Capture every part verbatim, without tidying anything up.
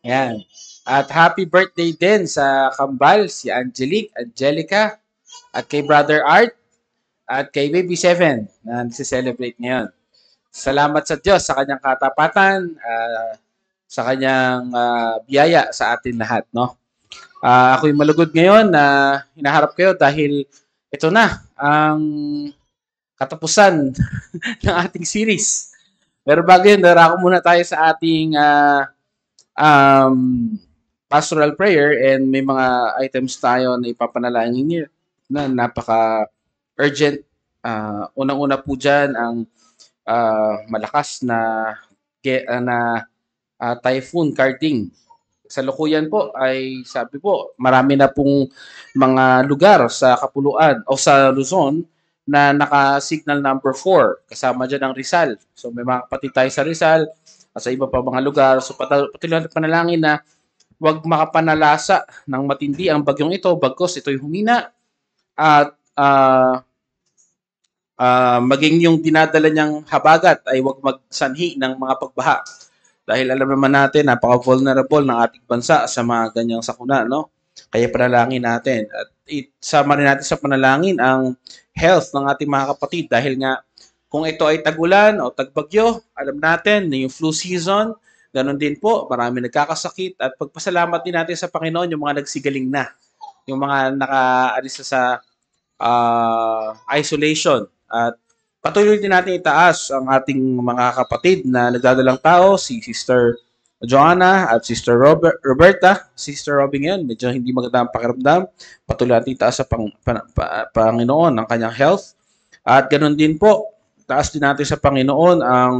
Ayan. At happy birthday din sa kambal, si Angelique, Angelica, at kay Brother Art, at kay Baby Seven na nagse-celebrate ngayon. Salamat sa Diyos sa kanyang katapatan, ah, sa kanyang ah, biyaya sa atin lahat, no? Ah, ako'y malugod ngayon na hinaharap kayo dahil ito na ang katapusan ng ating series. Pero bago yun, darako muna tayo sa ating ah, um, pastoral prayer, and may mga items tayo na ipapanalangin niyo na napaka-urgent. Ah, unang-una po dyan ang ah, malakas na ge- ah, na ah, typhoon Karting. Sa Lukuyan po ay sabi po, marami na pong mga lugar sa Kapuluan o sa Luzon na naka-signal number four. Kasama dyan ang Rizal. So may mga kapatid tayo sa Rizal at sa iba pa mga lugar. So pat- patuloy natin panalangin na huwag makapanalasa ng matindi ang bagyong ito, bagkos ito'y humina at ah, ah, maging yung dinadala niyang habagat ay huwag magsanhi ng mga pagbaha. Dahil alam naman natin, napaka-vulnerable ng ating bansa sa mga ganyang sakuna, no? Kaya panalangin natin. At isama rin natin sa panalangin ang health ng ating mga kapatid. Dahil nga, kung ito ay tagulan o tagbagyo, alam natin na yung flu season, ganun din po, marami nagkakasakit. At pagpasalamat din natin sa Panginoon yung mga nagsigaling na. Yung mga nakaalis na sa uh, isolation. At patuloy din natin itaas ang ating mga kapatid na nagdadalang tao, si Sister Joanna at Sister Robert, Roberta. Sister Robin ngayon, medyo hindi maganda ang pakiramdam. Patuloy natin itaas sa pang, pa, pa, Panginoon ang kanyang health. At ganoon din po, taas din natin sa Panginoon ang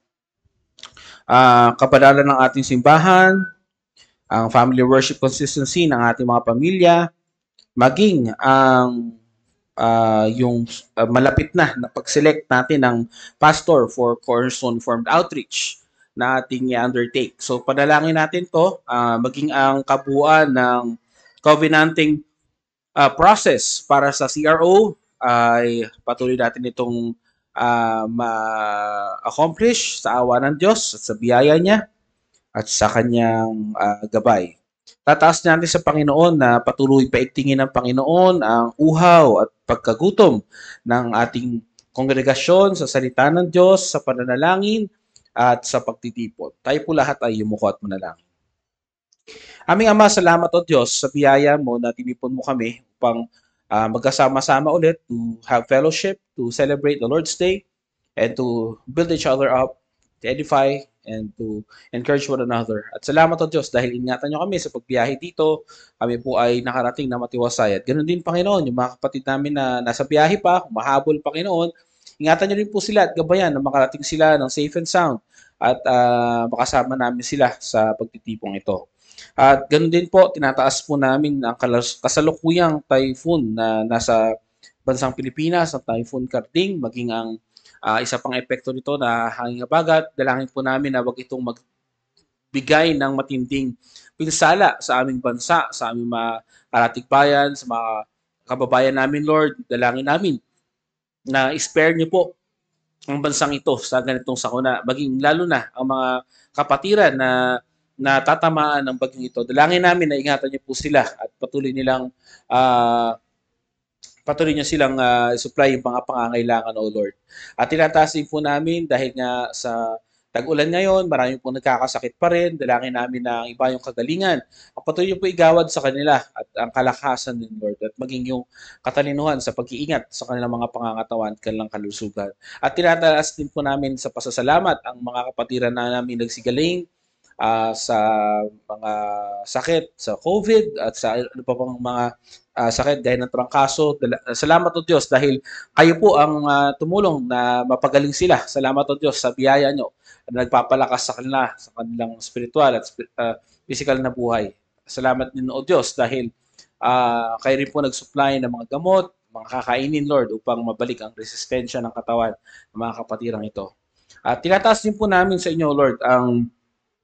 uh, kabanalan ng ating simbahan, ang family worship consistency ng ating mga pamilya, maging ang uh, yung uh, malapit na na pag-select natin ng pastor for Cornerstone Formed Outreach na ating i-undertake. So panalangin natin to, uh, maging ang kabuuan ng covenanting uh, process para sa C R O ay patuloy natin itong uh, ma-accomplish sa awa ng Diyos at sa biyaya niya at sa kanyang uh, gabay. Tataas natin sa Panginoon na patuloy paigtingin ng Panginoon ang uhaw at pagkagutom ng ating kongregasyon sa salita ng Diyos, sa pananalangin at sa pagtitipon. Tayo po lahat ay yumuko at manalangin. Aming Ama, salamat o Diyos sa biyaya mo na tinipon mo kami upang uh, magkasama-sama ulit to have fellowship, to celebrate the Lord's Day, and to build each other up, to edify, and to encourage one another. At salamat o Diyos dahil ingatan nyo kami sa pagbiyahe dito. Kami po ay nakarating na matiwasay. At ganoon din, Panginoon, yung mga kapatid namin na nasa biyahe pa, mahabol, Panginoon, ingatan nyo rin po sila at gabayan na makarating sila ng safe and sound at uh, makasama namin sila sa pagtitipong ito. At ganoon din po, tinataas po namin ang kasalukuyang typhoon na nasa bansang Pilipinas, ang Typhoon Karting, maging ang Uh, isa pang epekto nito na hanging habagat. Dalangin po namin na wag itong magbigay ng matinding pinsala sa aming bansa, sa aming mga karatig bayan, sa mga kababayan namin, Lord. Dalangin namin na spare niyo po ang bansang ito sa ganitong sakuna, maging lalo na ang mga kapatiran na natatamaan ng bagyong ito. Dalangin namin na ingatan niyo po sila at patuloy nilang uh, patuloy niyo silang uh, supply yung mga pangangailangan, O Lord. At tinataas din po namin dahil nga sa tag-ulan ngayon, marami pong nagkakasakit pa rin. Dalangin namin na ang iba yung kagalingan. Ang patuloy niyo po igawad sa kanila at ang kalakasan din, Lord. At maging yung katalinuhan sa pag-iingat sa kanilang mga pangangatawan at kanilang kalusugan. At tinataas din po namin sa pasasalamat ang mga kapatiran na namin nagsigaling uh, sa mga sakit sa COVID at sa ano pa pang mga Uh, sakit gaya ng trangkaso. Salamat o Diyos dahil kayo po ang uh, tumulong na mapagaling sila. Salamat o Diyos sa biyaya nyo na nagpapalakas sa kanila, sa kanilang spiritual at uh, physical na buhay. Salamat din o Diyos dahil uh, kayo rin po nag-supply ng mga gamot, mga kakainin, Lord, upang mabalik ang resistensya ng katawan ng mga kapatirang ito. At tinataas din po namin sa inyo, Lord, ang,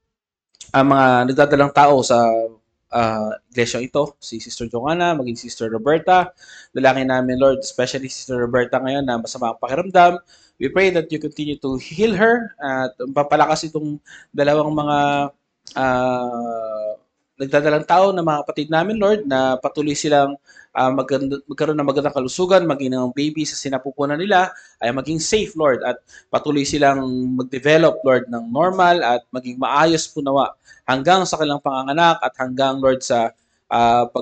ang mga nagdadalang tao sa uh, iglesia ito, si Sister Joanna, maging Sister Roberta. Dalangin namin, Lord, especially Sister Roberta ngayon na masama ang pakiramdam. We pray that you continue to heal her at papalakas itong dalawang mga uh, nagdadalang tao ng mga kapatid namin, Lord, na patuloy silang uh, maganda, magkaroon ng magandang kalusugan, maging ng baby sa sinapupunan nila, ay maging safe, Lord, at patuloy silang mag-develop, Lord, ng normal at maging maayos po nawa hanggang sa kanilang panganganak at hanggang, Lord, sa uh, pag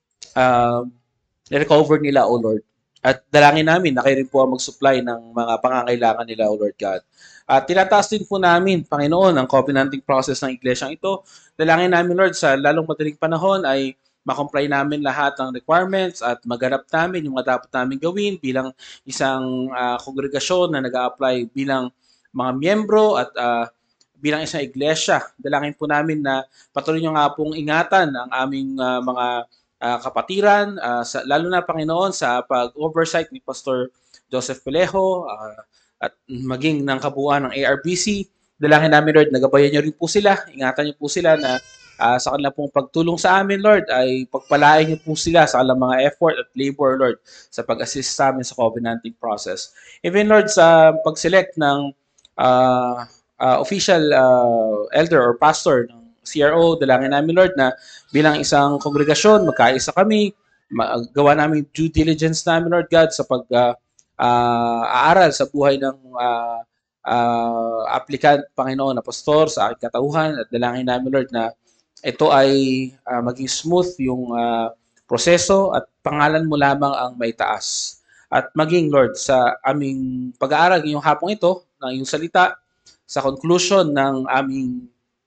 uh, recover nila, O Lord. At dalangin namin na kayo rin po ang mag-supply ng mga pangangailangan nila, O Lord God. At tinataas din po namin, Panginoon, ang covenanting process ng iglesyang ito. Dalangin namin, Lord, sa lalong madaling panahon ay makomply namin lahat ng requirements at maganap namin yung mga dapat namin gawin bilang isang uh, kongregasyon na nag-a-apply bilang mga miyembro at uh, bilang isang iglesia. Dalangin po namin na patuloy nyo nga pong ingatan ang aming uh, mga uh, kapatiran, uh, sa, lalo na Panginoon sa pag-oversight ni Pastor Joseph Pelejo uh, at maging ng kabuuan ng A R B C. Dalangin namin, Lord, nagabayan nyo rin po sila, ingatan nyo po sila na uh, sa kanila pong pagtulong sa amin, Lord, ay pagpalain nyo po sila sa kanilang mga effort at labor, Lord, sa pag-assist sa amin sa covenanting process. Even, Lord, sa pag-select ng uh, uh, official uh, elder or pastor ng C R O, dalangin namin, Lord, na bilang isang kongregasyon, magkaisa kami, gawa namin due diligence namin, Lord God, sa pag uh, uh, aaral sa buhay ng uh, uh, applicant, Panginoon, na pastor sa aking katauhan, at dalangin namin, Lord, na ito ay uh, maging smooth yung uh, proseso at pangalan mo lamang ang may taas. At maging, Lord, sa aming pag-aaral ngayong hapong ito, ng iyong salita, sa conclusion ng aming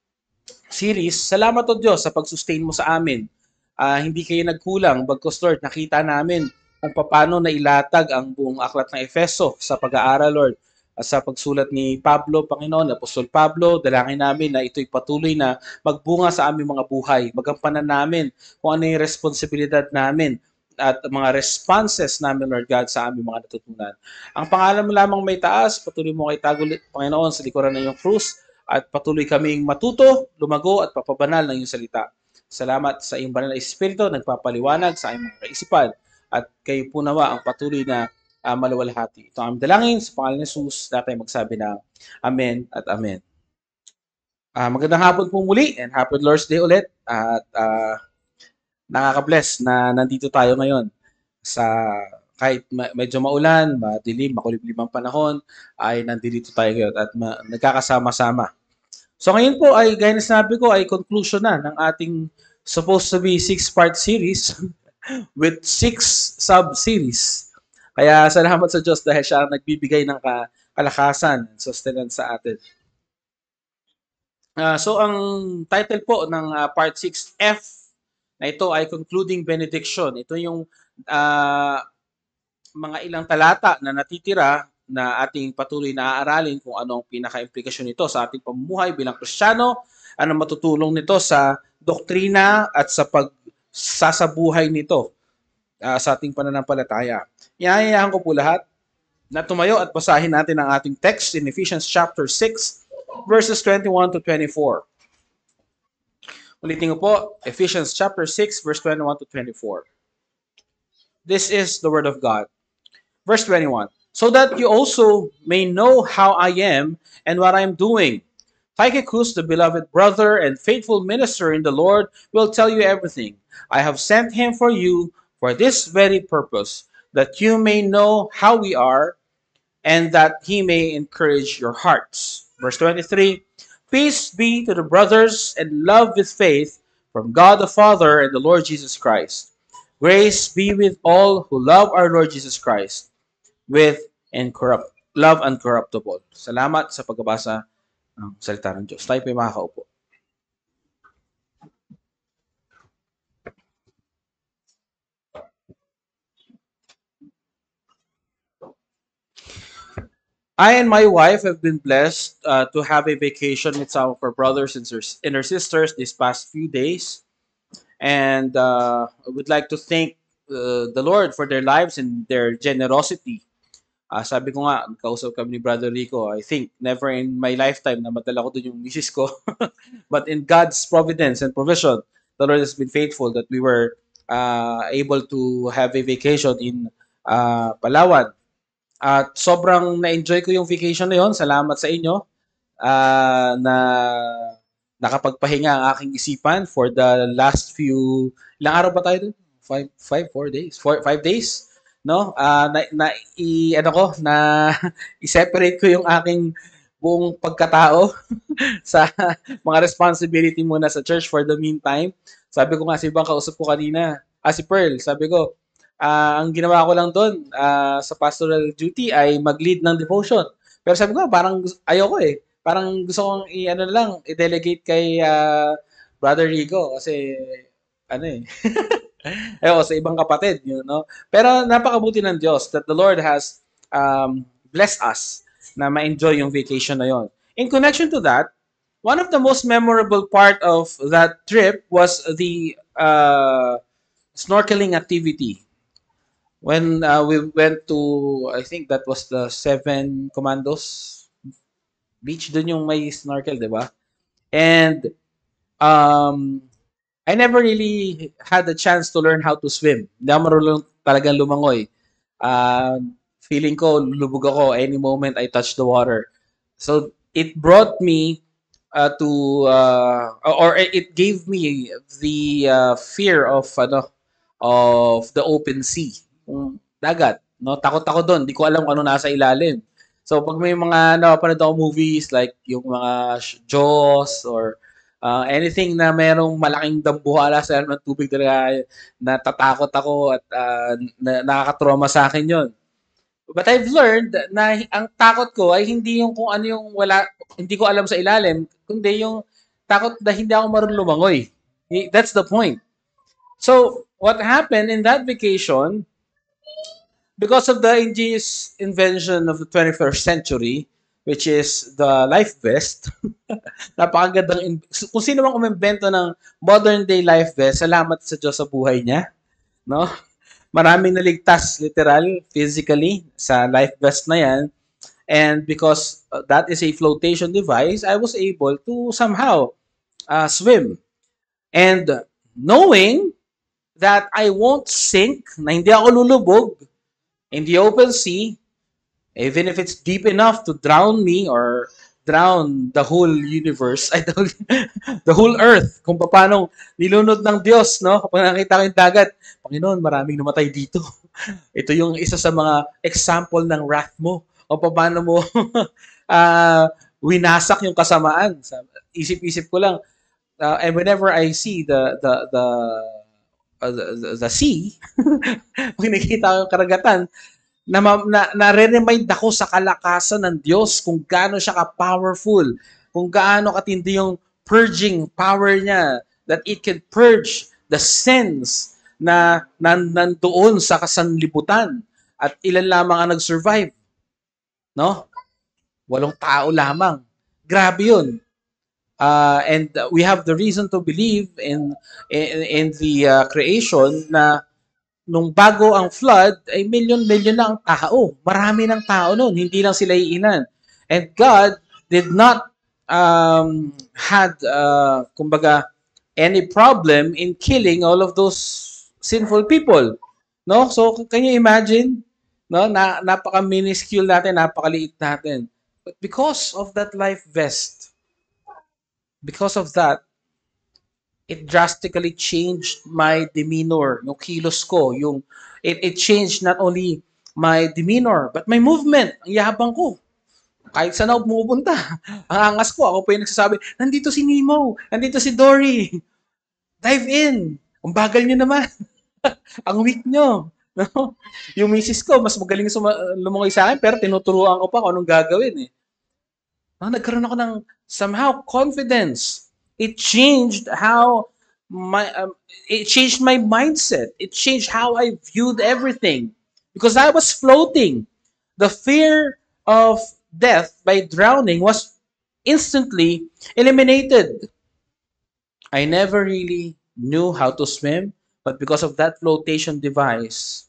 series, salamat o Diyos sa pag-sustain mo sa amin. Uh, hindi kayo nagkulang, bagkus, Lord, nakita namin kung paano nailatag ang buong aklat ng Efeso sa pag-aaral, Lord. At sa pagsulat ni Pablo, Panginoon, Apostol Pablo, dalangin namin na ito'y patuloy na magbunga sa aming mga buhay. Magampanan namin kung ano yung responsibilidad namin at mga responses namin, Lord God, sa aming mga natutunan. Ang pangalan mo lamang may taas, patuloy mo kay tago, Panginoon, sa likuran ng iyong krus, at patuloy kaming matuto, lumago, at papabanal ng iyong salita. Salamat sa iyong banal na Espiritu, nagpapaliwanag sa aming mga kaisipan, at kayo po nawa ang patuloy na uh, maluwalhati. Ito ang aming dalangin sa pangalan ni Jesus, natin magsabi na Amen at Amen. Uh, magandang hapon po muli, and happy Lord's Day ulit, at uh, nakaka-bless na nandito tayo ngayon sa kahit medyo maulan, madilim, makulimlim ang panahon, ay nandito tayo ngayon at ma- nagkakasama-sama. So ngayon po ay, gaya na sinabi ko, ay conclusion na ng ating supposed to be six-part series with six sub-series. Kaya salamat sa Diyos dahil siya ang nagbibigay ng kalakasan and sustenance sa atin. Uh, so ang title po ng uh, part six F na ito ay Concluding Benediction. Ito yung uh, mga ilang talata na natitira na ating patuloy na aaralin kung ano ang pinaka-implikasyon nito sa ating pamumuhay bilang Kristiyano, ano matutulong nito sa doktrina at sa pagsasabuhay nito uh, sa ating pananampalataya. Inaayahan ko po lahat na tumayo at basahin natin ang ating text in Ephesians chapter six, verses twenty-one to twenty-four. Ulitin ko po, Ephesians chapter six, verse twenty-one to twenty-four. This is the word of God. Verse twenty-one. So that you also may know how I am and what I am doing. Tychicus, the beloved brother and faithful minister in the Lord, will tell you everything. I have sent him for you for this very purpose, that you may know how we are, and that he may encourage your hearts. Verse twenty-three. Peace be to the brothers and love with faith from God the Father and the Lord Jesus Christ. Grace be with all who love our Lord Jesus Christ with incorrupt, love uncorruptible. Salamat sa pagbabasa ng salita ng Diyos. Tayo po yung makakaupo. I and my wife have been blessed uh, to have a vacation with some of our brothers and, and our sisters these past few days. And uh, I would like to thank uh, the Lord for their lives and their generosity. Uh, sabi ko nga, kausap kami ni Brother Rico, I think never in my lifetime na madala ko doon yung misis ko. But in God's providence and provision, the Lord has been faithful that we were uh, able to have a vacation in uh, Palawan. At sobrang na-enjoy ko yung vacation na yon. Salamat sa inyo uh, na nakapagpahinga ang aking isipan for the last few, ilang araw ba tayo dun? Five, five, four days? Four, five days? No? Ah, na, na, i, ano ko, na, i-separate ko yung aking buong pagkatao sa mga responsibility muna sa church for the meantime. Sabi ko nga sa ibang kausap ko kanina, ah, si Pearl, sabi ko, ah, ang ginawa ko lang doon ah, sa pastoral duty ay mag-lead ng devotion. Pero sabi ko, parang gus- ayoko eh. Parang gusto kong i-ano lang, i-delegate kay ah, Brother Rico kasi ano eh. Ayoko sa ibang kapatid, you know. Pero napakabuti ng Diyos that the Lord has um, blessed us na ma-enjoy yung vacation na yon. In connection to that, one of the most memorable part of that trip was the uh, snorkeling activity. When uh, we went to, I think that was the Seven Commandos Beach, dun yung may snorkel, di ba? And um, I never really had the chance to learn how to swim. Hindi ako marunong talagang lumangoy. Uh, feeling ko, lubog ako any moment I touch the water. So, it brought me uh, to, uh, or it gave me the uh, fear of, ano, of the open sea. Yung dagat. No? Takot ako doon. Di ko alam kung ano nasa ilalim. So, pag may mga napapanood ako movies like yung mga Jaws or uh, anything na merong malaking dambuhala sa ilalim ng tubig talaga, natatakot ako at uh, na, nakakatrauma sa akin yon. But I've learned na ang takot ko ay hindi yung kung ano yung wala, hindi ko alam sa ilalim, kundi yung takot na hindi ako marunong lumangoy. That's the point. So, what happened in that vacation, because of the ingenious invention of the twenty-first century, which is the life vest, napakagandang, in- kung sino mang umimbento ng modern day life vest, salamat sa Diyos sa buhay niya. No? Maraming naligtas, literal, physically, sa life vest na yan. And because uh, that is a flotation device, I was able to somehow uh, swim. And knowing that I won't sink, na hindi ako lulubog in the open sea, even if it's deep enough to drown me or drown the whole universe, ay, the, whole, the whole earth, kung paano nilunod ng Diyos, no? Kapag nakita ko yung dagat, Panginoon, maraming namatay dito. Ito yung isa sa mga example ng wrath mo. O paano mo uh, winasak yung kasamaan. Isip-isip ko lang, uh, and whenever I see the the the uh, the, the, the sea, pag nakikita ko yung karagatan, na, na, nare-remind ako sa kalakasan ng Diyos kung gaano siya ka-powerful, kung gaano katindi yung purging power niya, that it can purge the sins na nan, nandoon sa kasanlibutan. At ilan lamang ang nag-survive. No? Walong tao lamang. Grabe yun. Uh, and we have the reason to believe in in, in the uh, creation na nung bago ang flood, ay milyon-milyon na ang tao. Marami ng tao noon, hindi lang sila iilan. And God did not um, had, uh, kumbaga, any problem in killing all of those sinful people. No? So, can you imagine? No? Na, napaka-minuscule natin, napakaliit natin. But because of that life vest, because of that, it drastically changed my demeanor, yung kilos ko, yung it, it changed not only my demeanor, but my movement. Ang yabang ko. Kahit saan ako pumupunta. Ang angas ko, ako pa yung nagsasabi, nandito si Nemo, nandito si Dory. Dive in. Ang bagal nyo naman. Ang weak nyo. No? Yung misis ko, mas magaling suma- lumungoy sa akin, pero tinuturuan ko pa kung anong gagawin eh. No, nagkaroon ako ng somehow confidence. It changed how my um, it changed my mindset. It changed how I viewed everything because I was floating. The fear of death by drowning was instantly eliminated. I never really knew how to swim, but because of that flotation device,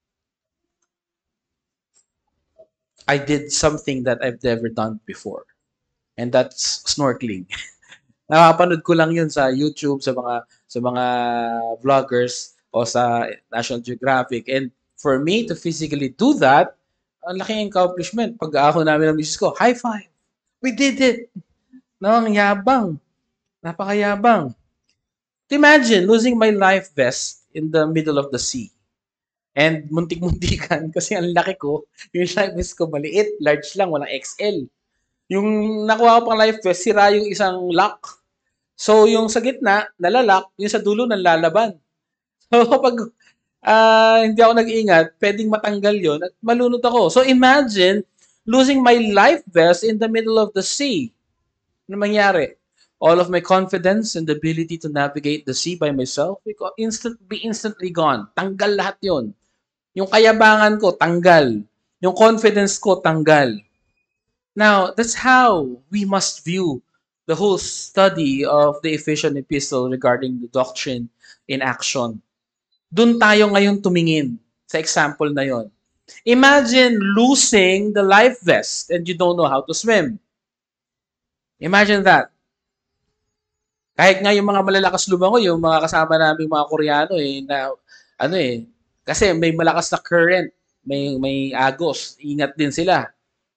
I did something that I've never done before. And that's snorkeling. Nakapanood ko lang 'yun sa YouTube sa mga sa mga vloggers o sa National Geographic. And for me to physically do that, ang laking accomplishment. Pag ako namin ng misis ko, high five. We did it. No, ang yabang. Napakayabang. Imagine losing my life vest in the middle of the sea. And muntik-muntikan kasi ang laki ko, yung life vest ko maliit, large lang, walang X L. Yung nakuha ko pang life vest, sira yung isang lock. So, yung sa gitna, nalalak, yung sa dulo, nalalaban. So, kapag uh, hindi ako nag-ingat, pwedeng matanggal yon at malunod ako. So, imagine losing my life vest in the middle of the sea. Ano mangyari? All of my confidence and the ability to navigate the sea by myself will instant, be instantly gone. Tanggal lahat yon. Yung kayabangan ko, tanggal. Yung confidence ko, tanggal. Now, that's how we must view the whole study of the Ephesian epistle regarding the doctrine in action. Doon tayo ngayon tumingin sa example na yon. Imagine losing the life vest and you don't know how to swim. Imagine that. Kahit nga yung mga malalakas lumangoy, yung mga kasama namin mga Koreano eh, na ano eh, kasi may malakas na current, may may agos, ingat din sila.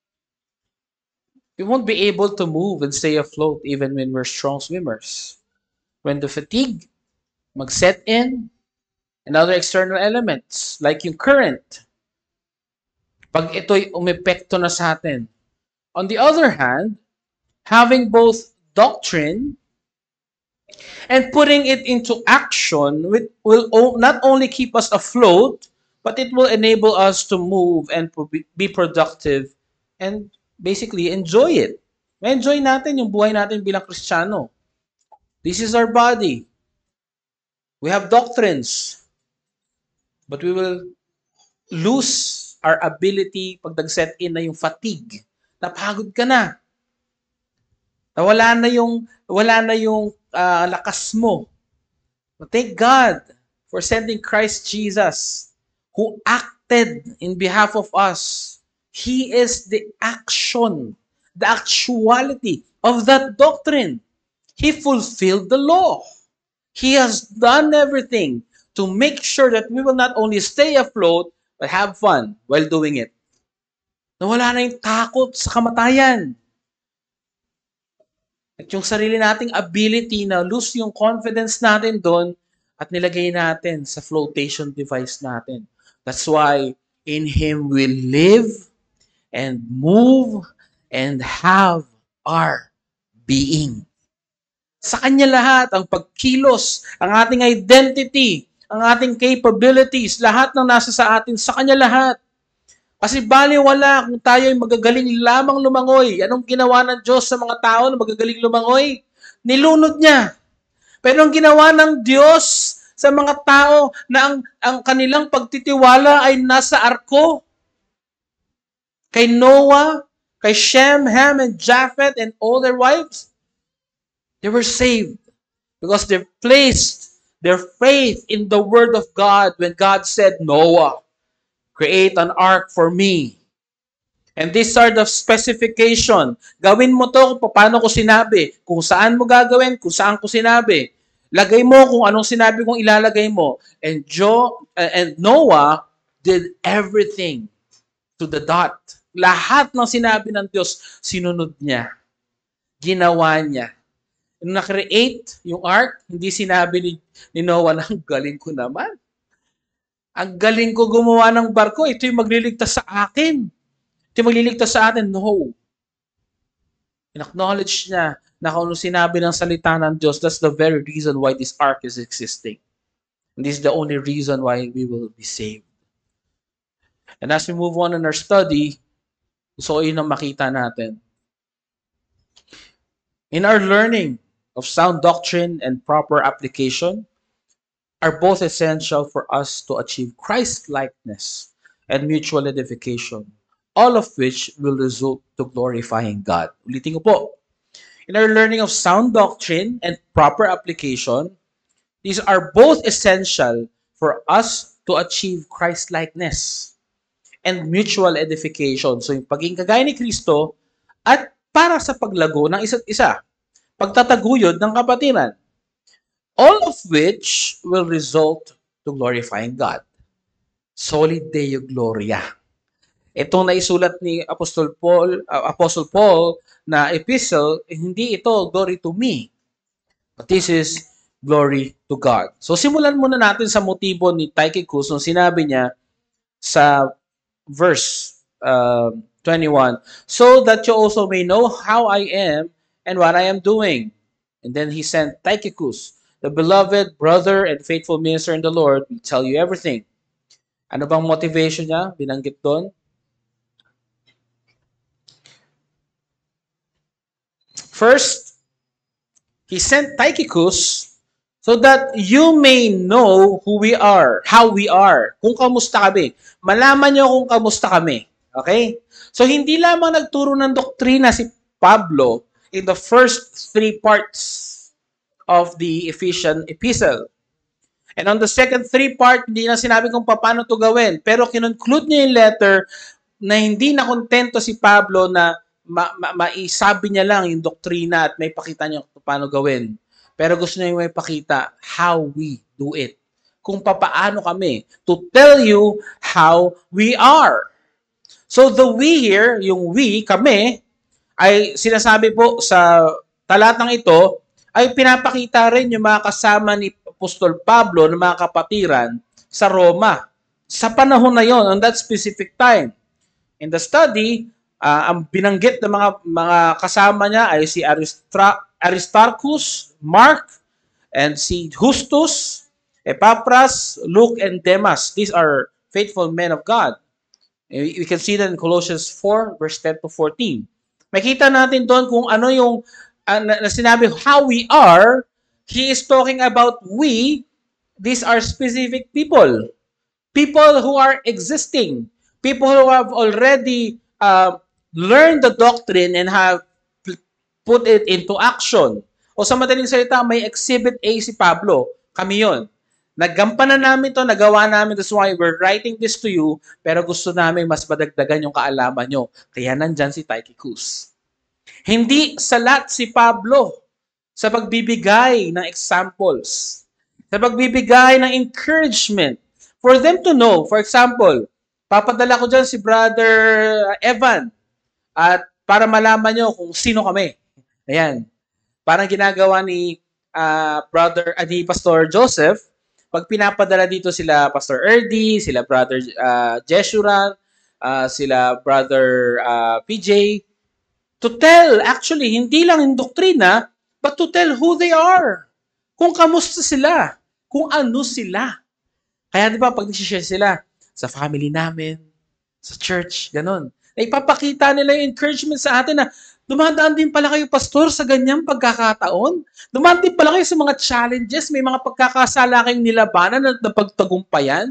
We won't be able to move and stay afloat even when we're strong swimmers. When the fatigue mag-set in and other external elements like yung current, pag ito'y umepekto na sa atin. On the other hand, having both doctrine and putting it into action will not only keep us afloat, but it will enable us to move and be productive and basically enjoy it. Ma-enjoy natin yung buhay natin bilang Kristiyano. This is our body. We have doctrines. But we will lose our ability pag nag-set in na yung fatigue. Napagod ka na. Nawala na yung wala na yung uh, lakas mo. But thank God for sending Christ Jesus who acted in behalf of us. He is the action, the actuality of that doctrine. He fulfilled the law. He has done everything to make sure that we will not only stay afloat, but have fun while doing it. Nawala na yung takot sa kamatayan. At yung sarili nating ability na lose yung confidence natin doon at nilagay natin sa flotation device natin. That's why in Him we live and move and have our being. Sa Kanya lahat, ang pagkilos, ang ating identity, ang ating capabilities, lahat ng nasa sa atin, sa Kanya lahat. Kasi baliwala kung tayo ay magagaling lamang lumangoy. Anong ginawa ng Diyos sa mga tao na magagaling lumangoy? Nilunod niya. Pero ang ginawa ng Diyos sa mga tao na ang, ang kanilang pagtitiwala ay nasa arko, kay Noah, kay Shem, Ham, and Japheth, and all their wives, they were saved because they placed their faith in the Word of God when God said, Noah, create an ark for me. And these are the specification. Gawin mo to kung paano ko sinabi. Kung saan mo gagawin, kung saan ko sinabi. Lagay mo kung anong sinabi kong ilalagay mo. And Jo uh, and Noah did everything to the dot. Lahat ng sinabi ng Diyos, sinunod niya. Ginawa niya. Nung na-create yung ark, hindi sinabi ni, ni Noah na galing ko naman. Ang galing ko gumawa ng barko, ito yung magliligtas sa akin. Ito yung magliligtas sa atin. No. In-acknowledge niya na kung sinabi ng salita ng Diyos, that's the very reason why this ark is existing. And this is the only reason why we will be saved. And as we move on in our study, so yun ang makita natin. In our learning of sound doctrine and proper application, are both essential for us to achieve Christ-likeness and mutual edification, all of which will result to glorifying God. Ulitin ko po. In our learning of sound doctrine and proper application, these are both essential for us to achieve Christ-likeness and mutual edification. So yung pagiging kagaya ni Kristo at para sa paglago ng isa't isa, pagtataguyod ng kapatiran. All of which will result to glorifying God. Soli Deo Gloria. Itong naisulat ni Apostle Paul, uh, Apostle Paul na epistle, hindi ito glory to me. But this is glory to God. So simulan muna natin sa motibo ni Tychicus nung sinabi niya sa verse uh, twenty-one, so that you also may know how I am and what I am doing. And then he sent Tychicus, the beloved brother and faithful minister in the Lord, will tell you everything. Ano bang motivation niya? Binanggit doon. First, he sent Tychicus so that you may know who we are, how we are, kung kamusta kami. Malaman niyo kung kamusta kami. Okay? So, hindi lamang nagturo ng doktrina si Pablo in the first three parts of the Ephesian epistle. And on the second three part, hindi na sinabi kung paano to gawin. Pero kinunclude niya yung letter na hindi na kontento si Pablo na ma- ma- maisabi niya lang yung doktrina at may pakita niya kung paano gawin. Pero gusto niya yung may pakita how we do it. Kung papaano kami. To tell you how we are. So the we here, yung we, kami, ay sinasabi po sa talatang ito, ay pinapakita rin yung mga kasama ni Apostol Pablo ng mga kapatiran sa Roma. Sa panahon na yon, on that specific time. In the study, uh, ang binanggit ng mga mga kasama niya ay si Aristra- Aristarchus, Mark, and si Justus, Epaphras, Luke, and Demas. These are faithful men of God. We can see that in Colossians four, verse ten to fourteen. Makita natin doon kung ano yung uh, na, na sinabi, how we are. He is talking about we. These are specific people. People who are existing. People who have already uh, learned the doctrine and have put it into action. O sa madaling salita, may exhibit A si Pablo. Kami yon. Naggampanan namin to, nagawa namin, that's why we're writing this to you, pero gusto namin mas madagdagan yung kaalaman nyo. Kaya nandyan si Tychicus. Hindi salat si Pablo sa pagbibigay ng examples, sa pagbibigay ng encouragement for them to know. For example, papadala ko dyan si Brother Evan at para malaman nyo kung sino kami. Ayan. Parang ginagawa ni uh, Brother, uh, ni Pastor Joseph, pag pinapadala dito sila Pastor Erdy, sila Brother uh, Jeshuran, uh, sila Brother uh, P J, to tell, actually, hindi lang yung doktrina, but to tell who they are. Kung kamusta sila. Kung ano sila. Kaya di ba, pag nag-share sila, sa family namin, sa church, ganun. Na ipapakita nila yung encouragement sa atin na dumadaan din pala kayo, pastor, sa ganyang pagkakataon. Dumadaan din pala kayo sa mga challenges, may mga pagkakasala kayong nilabanan at napagtagumpayan.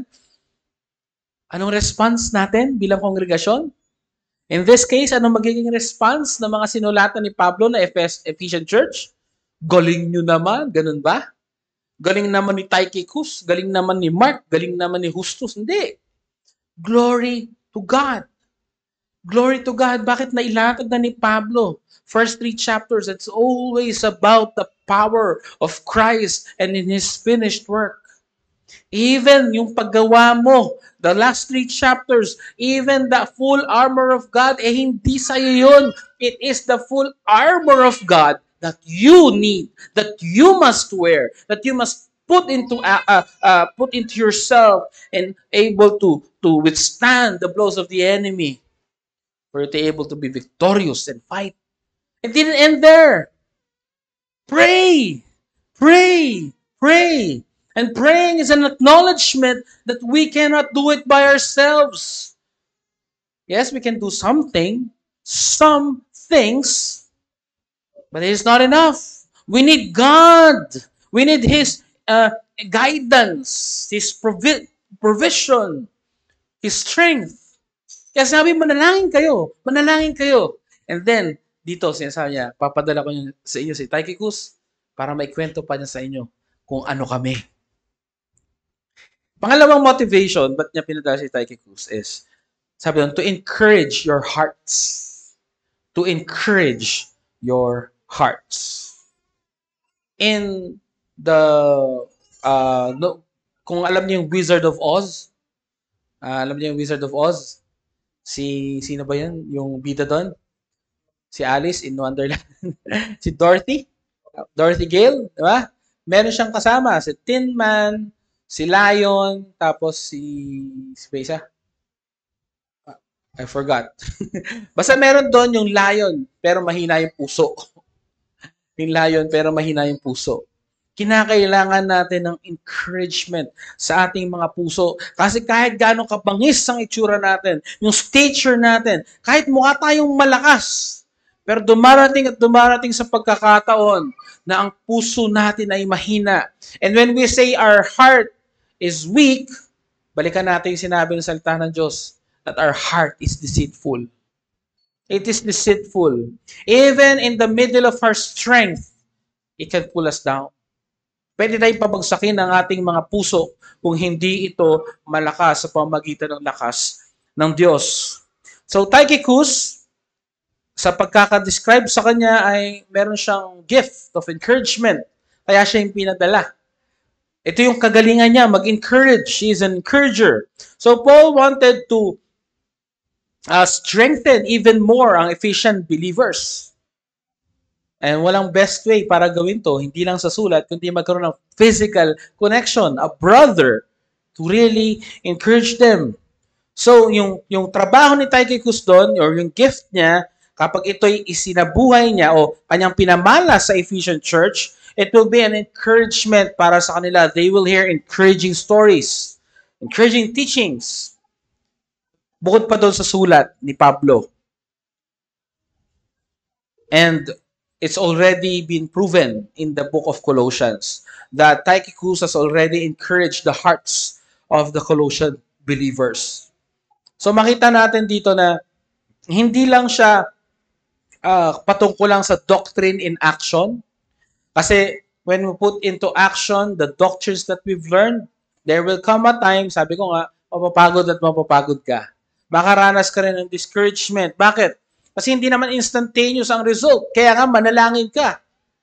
Anong response natin bilang kongregasyon? In this case, anong magiging response ng mga sinulatan ni Pablo na Ephesian Church? Galing nyo naman, ganun ba? Galing naman ni Tychicus, galing naman ni Mark, galing naman ni Justus. Hindi. Glory to God. Glory to God. Bakit nailatag na ni Pablo? First three chapters, it's always about the power of Christ and in His finished work. Even yung paggawa mo, the last three chapters, even the full armor of God, eh hindi sa'yo yun. It is the full armor of God that you need, that you must wear, that you must put into uh, uh, uh, put into yourself and able to, to withstand the blows of the enemy for you to be able to be victorious and fight. It didn't end there. Pray! Pray! Pray! And praying is an acknowledgement that we cannot do it by ourselves. Yes, we can do something, some things, but it is not enough. We need God. We need His uh, guidance, His provi- provision, His strength. Kaya sabi, manalangin kayo. Manalangin kayo. And then, dito, sinasabi niya, papadala ko sa inyo si Tychicus para maikwento pa niya sa inyo kung ano kami. Pangalawang motivation, ba't niya pinadala si Tychicus is, sabi doon, to encourage your hearts. To encourage your hearts. In the, uh, no, kung alam niyo yung Wizard of Oz, uh, alam niyo yung Wizard of Oz, si, sino ba yun? Yung bida doon? Si Alice in Wonderland. Si Dorothy? Dorothy Gale, di ba? Meron siyang kasama, si Tin Man, si Lion, tapos si, si Besa. I forgot. Basta meron doon yung lion, pero mahina yung puso. Yung lion, pero mahina yung puso. Kinakailangan natin ng encouragement sa ating mga puso. Kasi kahit gaano kabangis ang itsura natin, yung stature natin, kahit mukha tayong malakas, pero dumarating at dumarating sa pagkakataon na ang puso natin ay mahina. And when we say our heart is weak, balikan natin yung sinabi ng salita ng Diyos, that our heart is deceitful. It is deceitful. Even in the middle of our strength, it can pull us down. Pwede tayong pabagsakin ang ating mga puso kung hindi ito malakas sa pamamagitan ng lakas ng Diyos. So, Tychicus, sa pagkakadescribe sa kanya ay meron siyang gift of encouragement. Kaya siya yung pinadala. Ito yung kagalingan niya, mag-encourage. She is an encourager. So, Paul wanted to Uh, strengthen even more ang Ephesian believers. And walang best way para gawin to, hindi lang sa sulat, kundi magkaroon ng physical connection, a brother, to really encourage them. So, yung, yung trabaho ni Tychicus doon, or yung gift niya, kapag ito'y isinabuhay niya o kanyang pinamala sa Ephesian church, it will be an encouragement para sa kanila. They will hear encouraging stories, encouraging teachings. Bukod pa doon sa sulat ni Pablo. And it's already been proven in the book of Colossians that Tychicus has already encouraged the hearts of the Colossian believers. So makita natin dito na hindi lang siya uh, patungkol lang sa doctrine in action. Kasi when we put into action the doctrines that we've learned, there will come a time, sabi ko nga, mapapagod at mapapagod ka. Makaranas ka rin ng discouragement. Bakit? Kasi hindi naman instantaneous ang result. Kaya nga, manalangin ka.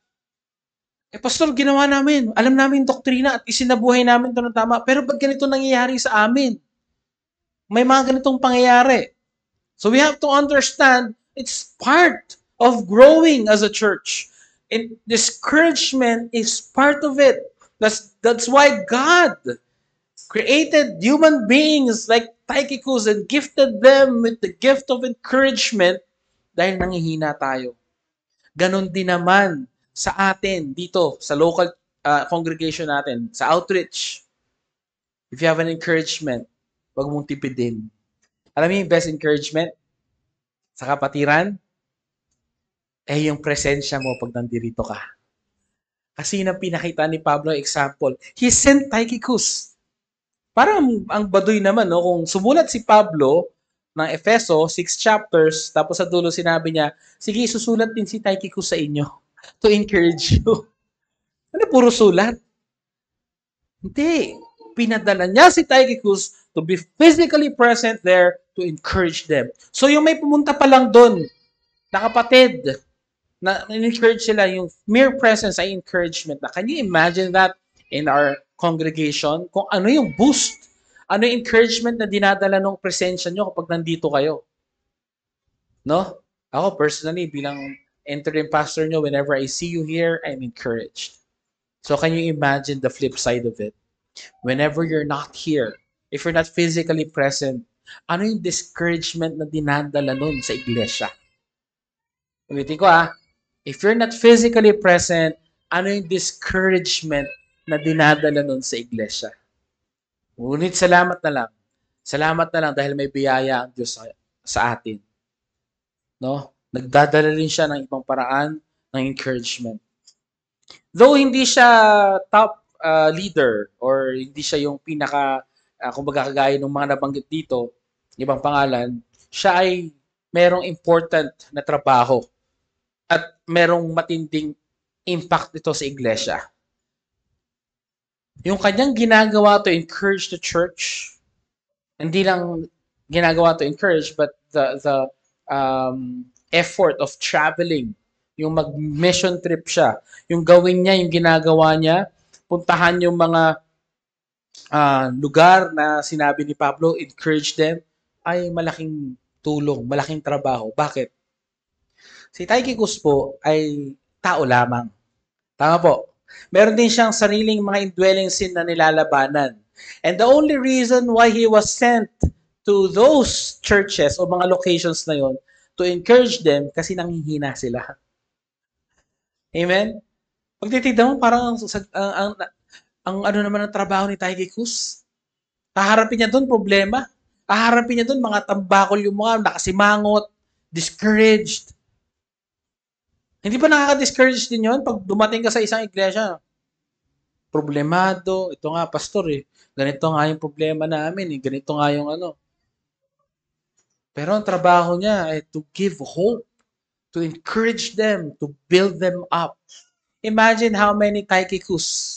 Eh, pastor, ginawa namin. Alam namin yung doktrina at isinabuhay namin ito ng tama. Pero ba't ganito nangyayari sa amin? May mga ganitong pangyayari. So we have to understand it's part of growing as a church. And discouragement is part of it. That's, that's why God created human beings like Tychicus and gifted them with the gift of encouragement dahil nangihina tayo. Ganon din naman sa atin dito sa local uh, congregation natin, sa outreach. If you have an encouragement, wag mong tipidin. Alam mo yung best encouragement sa kapatiran? Eh yung presensya mo pag nandirito ka. Kasi yung pinakita ni Pablo example, he sent Tychicus. Parang ang baduy naman, no? Kung sumulat si Pablo ng Efeso, six chapters, tapos sa dulo sinabi niya, sige, susulat din si Tychicus sa inyo to encourage you. Ano, puro sulat? Hindi. Pinadala niya si Tychicus to be physically present there to encourage them. So yung may pumunta pa lang doon, na kapatid, na encourage sila, yung mere presence ay encouragement na. Can you imagine that in our congregation? Kung ano yung boost, ano yung encouragement na dinadala ng presensya nyo kapag nandito kayo? No? Ako personally, bilang interim pastor nyo, whenever I see you here, I'm encouraged. So can you imagine the flip side of it? Whenever you're not here, if you're not physically present, ano yung discouragement na dinadala nun sa iglesia? Ulitin ko ah, if you're not physically present, ano yung discouragement na dinadala nun sa iglesia? Ngunit salamat na lang. Salamat na lang dahil may biyaya ang Diyos sa, sa atin. No? Nagdadala rin siya ng ibang paraan ng encouragement. Though hindi siya top uh, leader or hindi siya yung pinaka, uh, kumbaga kagaya ng mga nabanggit dito, ibang pangalan, siya ay merong important na trabaho at merong matinding impact ito sa iglesia. Yung kanyang ginagawa to encourage the church, hindi lang ginagawa to encourage, but the the um, effort of traveling, yung mag-mission trip siya, yung gawin niya, yung ginagawa niya, puntahan yung mga uh, lugar na sinabi ni Pablo, encourage them, ay malaking tulong, malaking trabaho. Bakit? Si Tychicus po ay tao lamang. Tama po. Meron din siyang sariling mga indwelling sin na nilalabanan. And the only reason why he was sent to those churches o mga locations na yon to encourage them kasi nanghihina sila. Amen? Pag titignan mo, parang ang, ang, ang, ang ano naman ang trabaho ni Tychicus, haharapin niya doon problema. Haharapin niya doon mga tambakol yung mga nakasimangot, discouraged. Hindi ba nakaka-discourage din yun pag dumating ka sa isang iglesia? Problemado. Ito nga, pastor eh. Ganito nga yung problema namin eh. Ganito nga yung ano. Pero ang trabaho niya ay to give hope, to encourage them, to build them up. Imagine how many Tychicus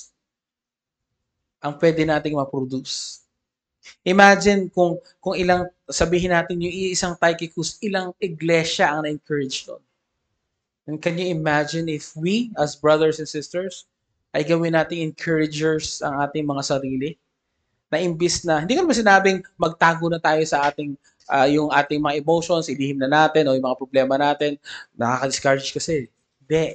ang pwede nating ma-produce. Imagine kung kung ilang, sabihin natin yung isang Tychicus, ilang iglesia ang na-encourage doon. And can you imagine if we, as brothers and sisters, ay gawin nating encouragers ang ating mga sarili? Na imbis na, hindi ko naman sinabing magtago na tayo sa ating, uh, yung ating mga emotions, ilihim na natin, o yung mga problema natin, nakaka-discourage kasi. Hindi.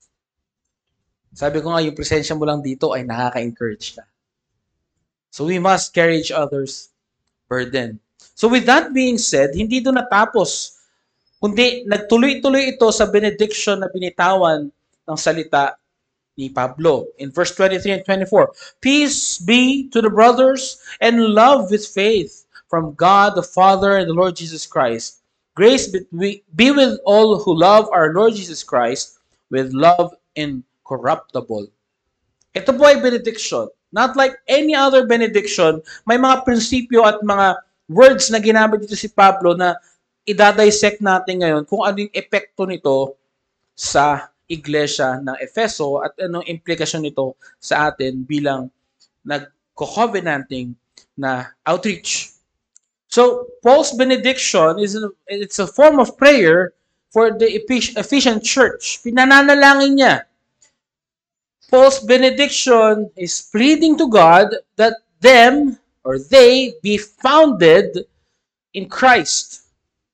Sabi ko nga, yung presensya mo lang dito ay nakaka-encourage na. So we must carry each other's burden. So with that being said, hindi doon natapos, kundi nagtuloy-tuloy ito sa benediction na binitawan ng salita ni Pablo. In verse twenty-three and twenty-four, peace be to the brothers and love with faith from God the Father and the Lord Jesus Christ. Grace be with all who love our Lord Jesus Christ with love incorruptible. Ito po ay benediction. Not like any other benediction, may mga prinsipyo at mga words na ginamit dito si Pablo na idadissect natin ngayon kung ano yung epekto nito sa iglesia ng Efeso at anong implikasyon nito sa atin bilang nagko-covenanting na outreach. So, Paul's benediction is a, it's a form of prayer for the Ephesian church. Pinananalangin niya. Paul's benediction is pleading to God that them or they be founded in Christ.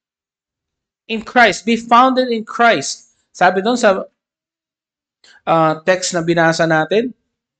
In Christ. Be founded in Christ. Sabi doon sa uh, text na binasa natin,